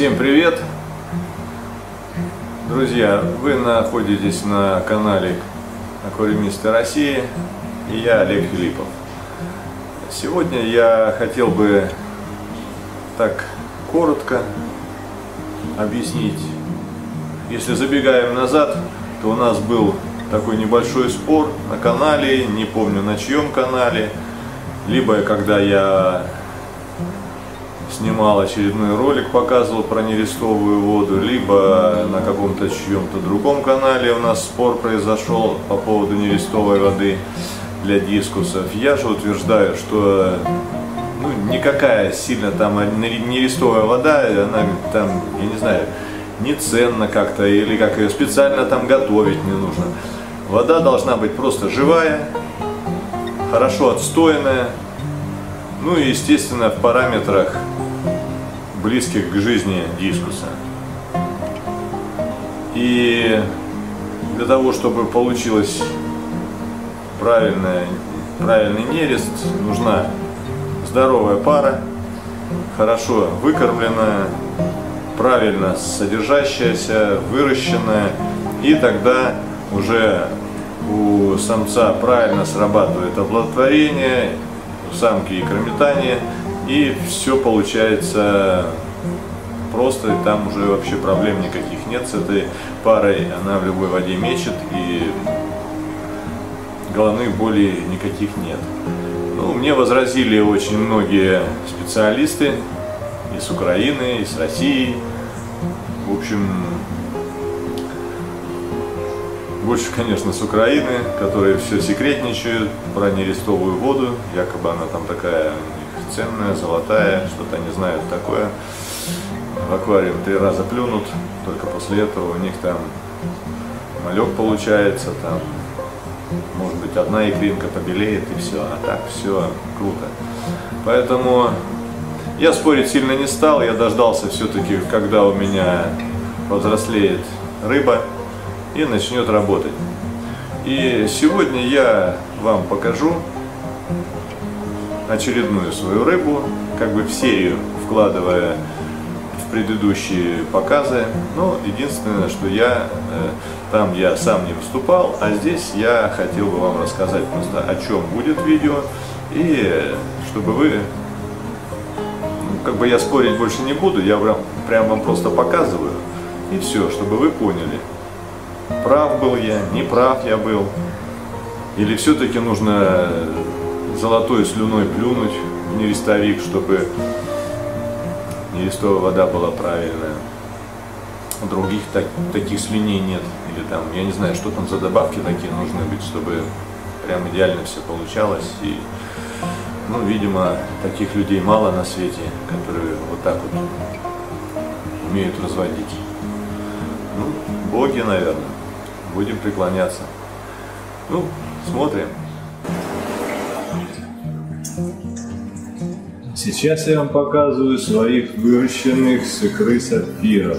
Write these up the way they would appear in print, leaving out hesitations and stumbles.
Всем привет! Друзья, вы находитесь на канале Аквариумисты России и я, Олег Филиппов. Сегодня я хотел бы так коротко объяснить. Если забегаем назад, то у нас был такой небольшой спор на канале, не помню на чьем канале, либо когда я снимал очередной ролик, показывал про нерестовую воду, либо на каком-то чьем-то другом канале у нас спор произошел по поводу нерестовой воды для дискусов. Я же утверждаю, что никакая сильно там нерестовая вода, она там, я не знаю, не ценна как-то, или как ее специально там готовить не нужно. Вода должна быть просто живая, хорошо отстоянная, ну и естественно в параметрах близких к жизни дискуса. И для того, чтобы получилось правильный нерест, нужна здоровая пара, хорошо выкормленная, правильно содержащаяся, выращенная, и тогда уже у самца правильно срабатывает оплодотворение, у самки икрометание, и все получается просто, и там уже вообще проблем никаких нет с этой парой, она в любой воде мечет, и головных болей никаких нет. Мне возразили очень многие специалисты и с Украины, и с России. В общем, больше, конечно, с Украины, которые все секретничают про нерестовую воду, якобы она там такая ценная, золотая, что-то они знают такое. В аквариум 3 раза плюнут, только после этого у них там малек получается, там может быть одна икринка побелеет и все, а так все круто. Поэтому я спорить сильно не стал, я дождался все-таки, когда у меня повзрослеет рыба и начнет работать. И сегодня я вам покажу очередную свою рыбу, как бы в серию вкладывая в предыдущие показы. Но единственное, что там я сам не выступал, а здесь я хотел бы вам рассказать просто, о чем будет видео, и чтобы вы, как бы я спорить больше не буду, я прям вам просто показываю, и все, чтобы вы поняли, прав был я, не прав я был, или все-таки нужно золотой слюной плюнуть в нерестовик, чтобы нерестовая вода была правильная. Других таких слюней нет. Или там, я не знаю, что там за добавки такие нужны быть, чтобы прям идеально все получалось. И, видимо, таких людей мало на свете, которые вот так вот умеют разводить. Боги, наверное. Будем преклоняться. Смотрим. Сейчас я вам показываю своих выращенных с икры сапфиров.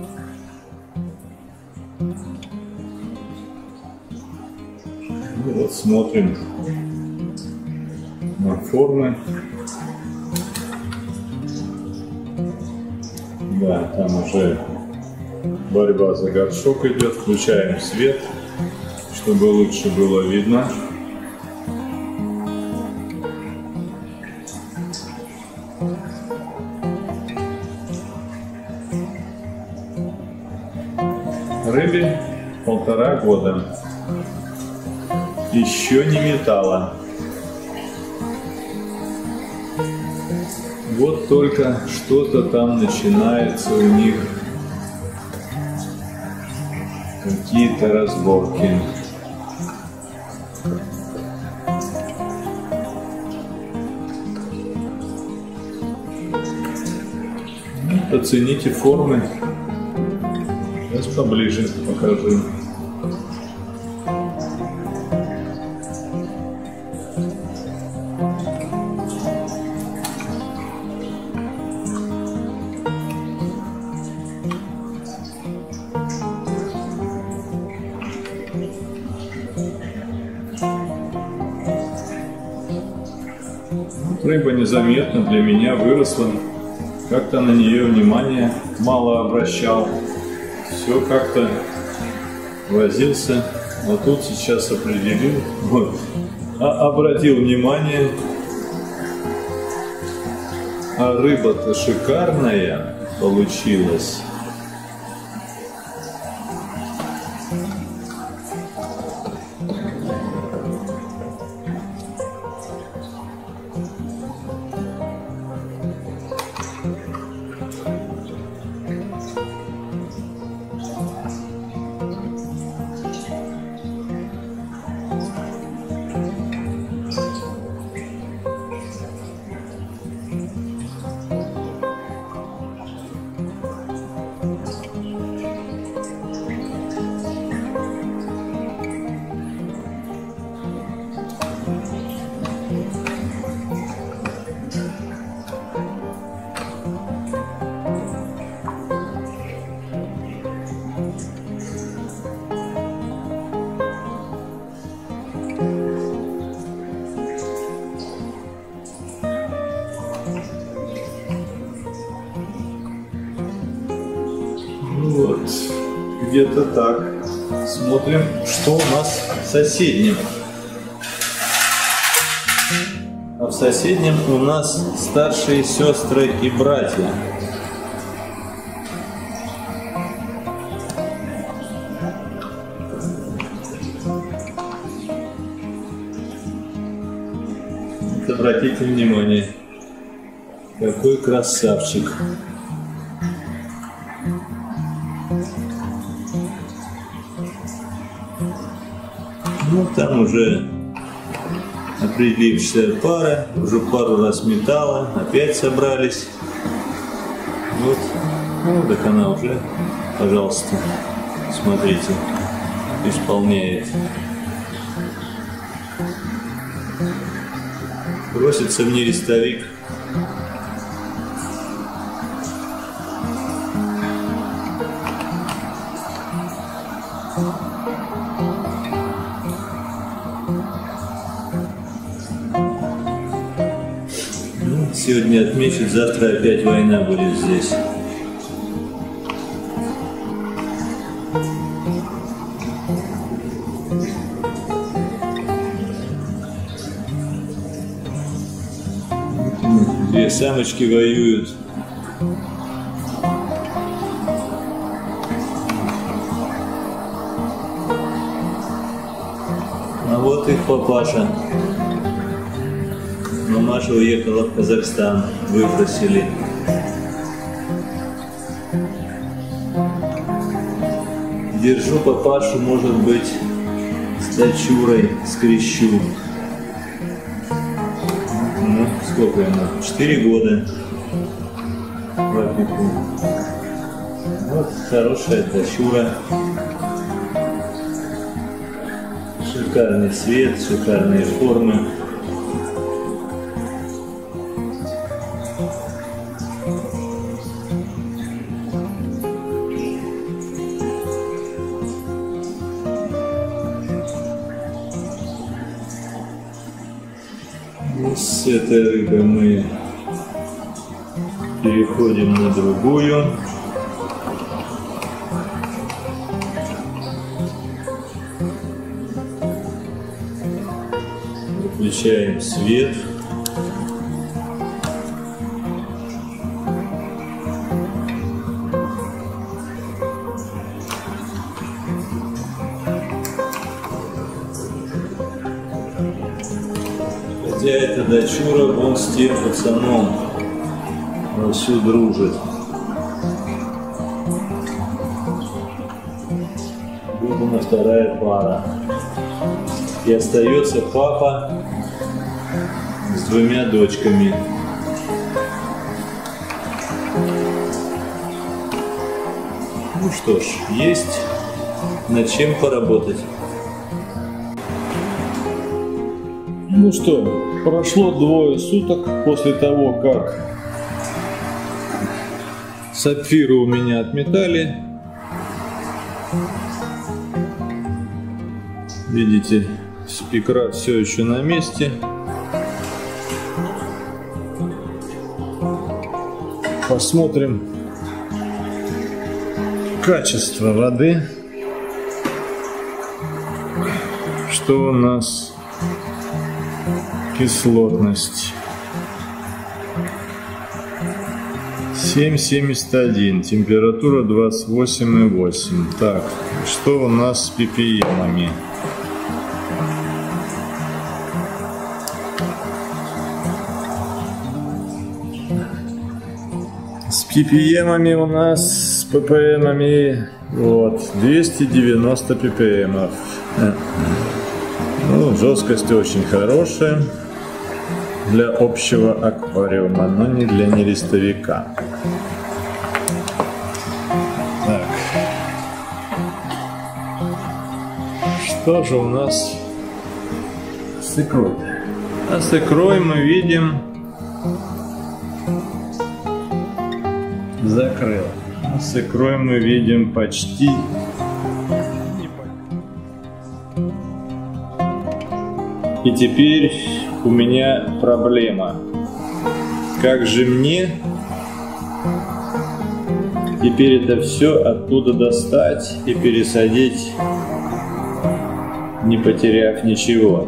Вот смотрим на формы. Да, там уже борьба за горшок идет. Включаем свет, чтобы лучше было видно. Рыбе 1,5 года. Еще не метала. Вот только что-то там начинается у них, какие-то разборки. Оцените формы. Сейчас поближе покажу. Рыба незаметно для меня выросла. как-то на нее внимание мало обращал. Все как-то возился. А тут сейчас определил, вот, обратил внимание. А рыба-то шикарная получилась. Вот, где-то так. Смотрим, что у нас в соседнем. А в соседнем у нас старшие сестры и братья. Вот обратите внимание, какой красавчик. Ну, там уже определившаяся пара, уже пару раз метала, опять собрались. Вот, ну, так она уже, пожалуйста, смотрите, исполняет. Просится в нерестовик. Сегодня отмечут, завтра опять война будет здесь. Две самочки воюют. А вот их папаша. Мамаша уехала в Казахстан, выбросили. Держу папашу, может быть, с дочурой скрещу. Ну, сколько ему? 4 года. Вот хорошая дочура. Шикарный цвет, шикарные формы. С этой рыбой мы переходим на другую. Выключаем свет. Хотя это дочура, он с тем пацаном вовсю дружит. Вот она, вторая пара. И остается папа с двумя дочками. Ну что ж, есть над чем поработать. Ну что, прошло 2 суток после того, как сапфиру у меня отметали. Видите, икра все еще на месте. посмотрим качество воды. Что у нас? Кислотность 7,71, температура 28,8. Так, что у нас с ppm-ами? С ppm-ами у нас, с ppm-ами, вот, 290 ppm. Ну, жесткость очень хорошая для общего аквариума, но не для нерестовика. Так. Что же у нас с икрой? А с икрой мы видим... Закрыл. А с икрой мы видим почти... И теперь у меня проблема. Как же мне теперь это все оттуда достать и пересадить, не потеряв ничего?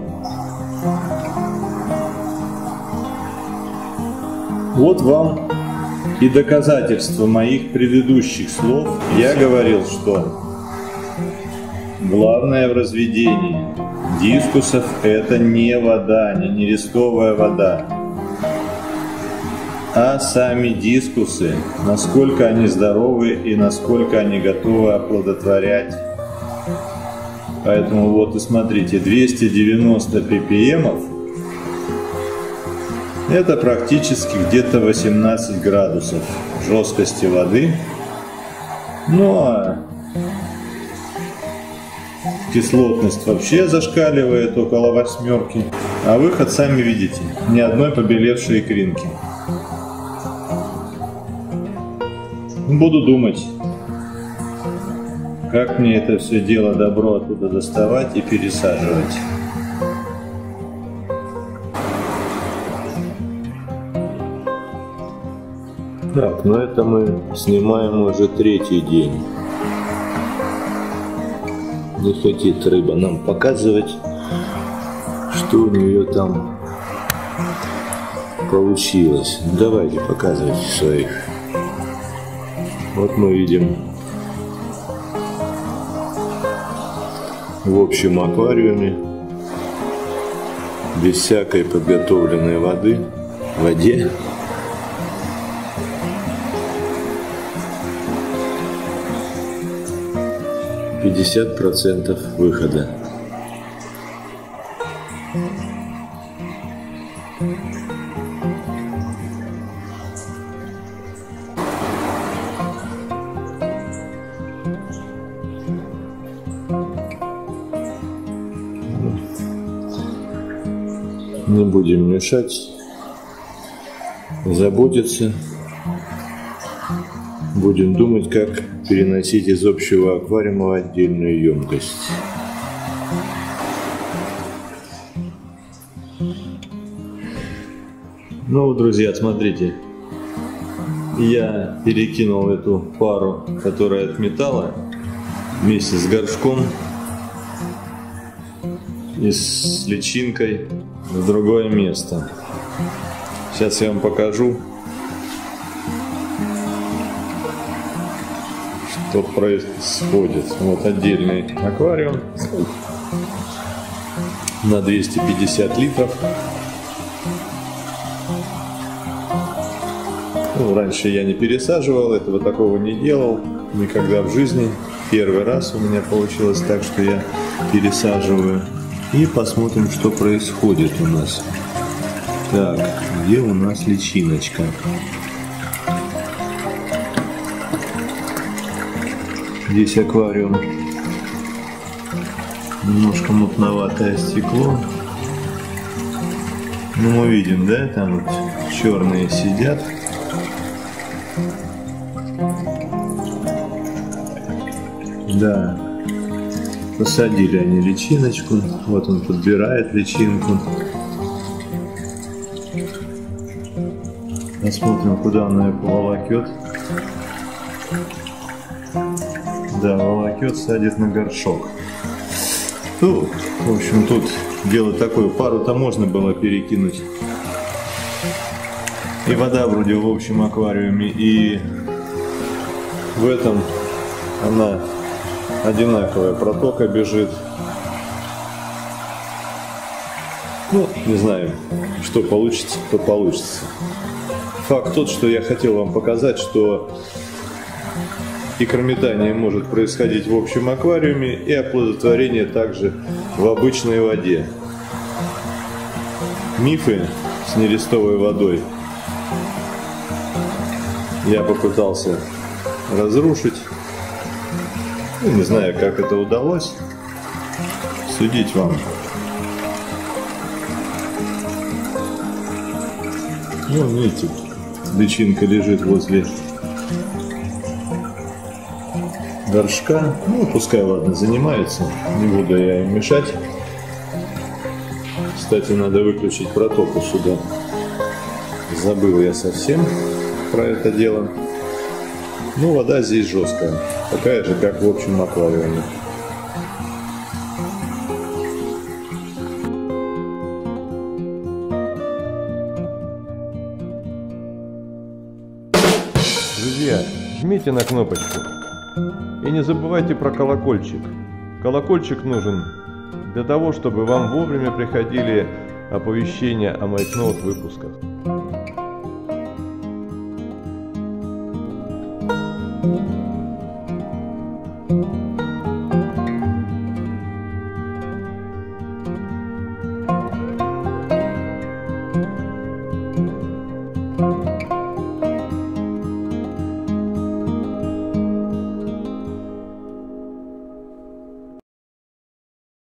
Вот вам и доказательство моих предыдущих слов. Я говорил, что главное в разведении дискусов — это не вода, не нерестовая вода, а сами дискусы, насколько они здоровы и насколько они готовы оплодотворять. Поэтому вот и смотрите, 290 ppm — это практически где-то 18 градусов жесткости воды. Ну а кислотность вообще зашкаливает около 8, а выход, сами видите, ни одной побелевшей икринки. Буду думать, как мне это все дело добро оттуда доставать и пересаживать. Так, ну это мы снимаем уже 3-й день. Не хочет рыба нам показывать, что у нее там получилось. Давайте показывать своих. Вот мы видим в общем аквариуме, без всякой подготовленной воды, в воде, – 50% выхода. Не будем мешать, заботиться. Будем думать, как переносить из общего аквариума в отдельную емкость. Ну, друзья, смотрите. Я перекинул эту пару, которая от металла, вместе с горшком и с личинкой в другое место. Сейчас я вам покажу, что происходит. Вот отдельный аквариум на 250 литров. Ну, раньше я не пересаживал, этого такого не делал никогда в жизни. Первый раз у меня получилось так, что я пересаживаю. И посмотрим, что происходит у нас. Так, где у нас личиночка? Здесь аквариум. Немножко мутноватое стекло. Ну, мы видим, да, там вот черные сидят. Да. Посадили они личиночку. Вот он подбирает личинку. Посмотрим, куда она ее поволокет. Да, волокет, садит на горшок. Ну, в общем, тут дело такое, пару-то можно было перекинуть. И вода вроде в общем аквариуме, и в этом она одинаковая, протока бежит. Ну, не знаю, что получится, то получится. Факт тот, что я хотел вам показать, что икрометание может происходить в общем аквариуме и оплодотворение также в обычной воде. Мифы с нерестовой водой я попытался разрушить. Ну, не знаю, как это удалось. Судить вам. Ну, видите, личинка лежит возле горшка. Ну, пускай, ладно, занимается. Не буду я им мешать. Кстати, надо выключить протоку сюда. Забыл я совсем про это дело. Ну, вода здесь жесткая. Такая же, как в общем аквариуме. Друзья, жмите на кнопочку и не забывайте про колокольчик. Колокольчик нужен для того, чтобы вам вовремя приходили оповещения о моих новых выпусках.